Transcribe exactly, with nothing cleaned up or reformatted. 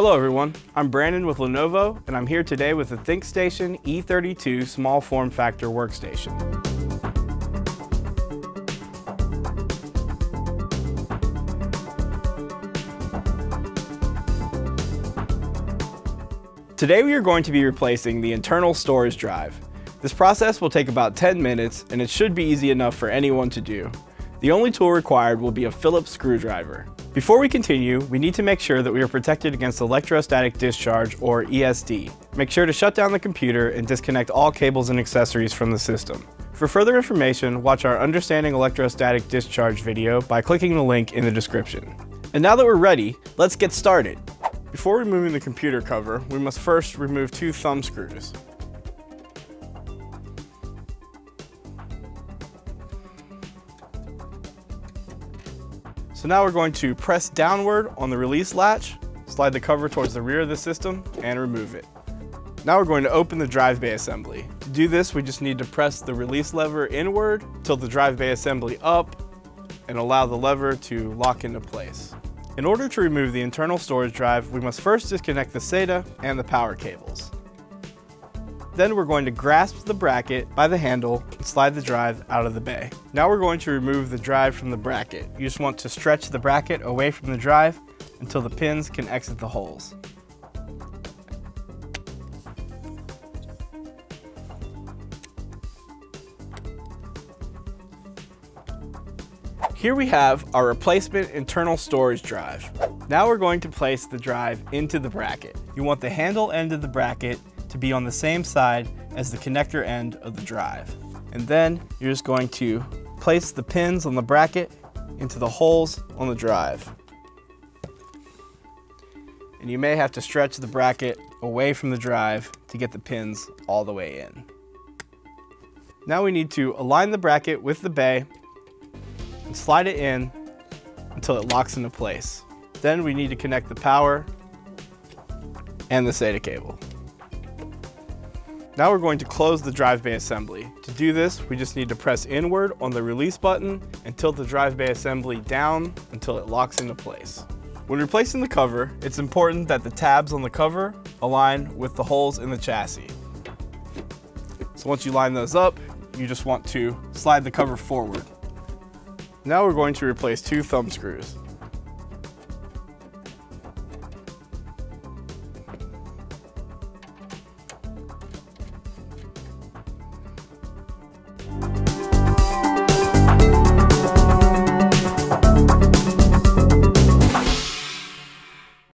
Hello everyone, I'm Brandon with Lenovo, and I'm here today with the ThinkStation E thirty-two small form factor workstation. Today we are going to be replacing the internal storage drive. This process will take about ten minutes, and it should be easy enough for anyone to do. The only tool required will be a Phillips screwdriver. Before we continue, we need to make sure that we are protected against electrostatic discharge, or E S D. Make sure to shut down the computer and disconnect all cables and accessories from the system. For further information, watch our Understanding Electrostatic Discharge video by clicking the link in the description. And now that we're ready, let's get started. Before removing the computer cover, we must first remove two thumb screws. So now we're going to press downward on the release latch, slide the cover towards the rear of the system, and remove it. Now we're going to open the drive bay assembly. To do this, we just need to press the release lever inward, tilt the drive bay assembly up, and allow the lever to lock into place. In order to remove the internal storage drive, we must first disconnect the SATA and the power cables. Then we're going to grasp the bracket by the handle and slide the drive out of the bay. Now we're going to remove the drive from the bracket. You just want to stretch the bracket away from the drive until the pins can exit the holes. Here we have our replacement internal storage drive. Now we're going to place the drive into the bracket. You want the handle end of the bracket to be on the same side as the connector end of the drive. And then you're just going to place the pins on the bracket into the holes on the drive. And you may have to stretch the bracket away from the drive to get the pins all the way in. Now we need to align the bracket with the bay and slide it in until it locks into place. Then we need to connect the power and the SATA cable. Now we're going to close the drive bay assembly. To do this, we just need to press inward on the release button and tilt the drive bay assembly down until it locks into place. When replacing the cover, it's important that the tabs on the cover align with the holes in the chassis. So once you line those up, you just want to slide the cover forward. Now we're going to replace two thumb screws.